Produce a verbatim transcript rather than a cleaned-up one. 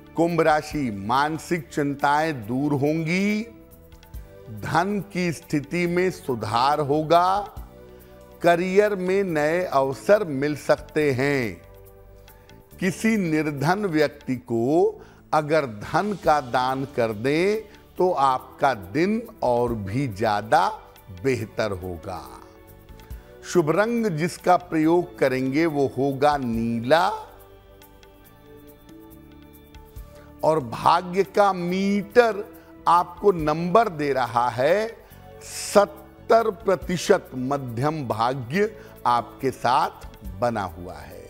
कुंभ राशि, मानसिक चिंताएं दूर होंगी, धन की स्थिति में सुधार होगा, करियर में नए अवसर मिल सकते हैं। किसी निर्धन व्यक्ति को अगर धन का दान कर दें तो आपका दिन और भी ज्यादा बेहतर होगा। शुभ रंग जिसका प्रयोग करेंगे वो होगा नीला, और भाग्य का मीटर आपको नंबर दे रहा है सत्तर प्रतिशत मध्यम भाग्य आपके साथ बना हुआ है।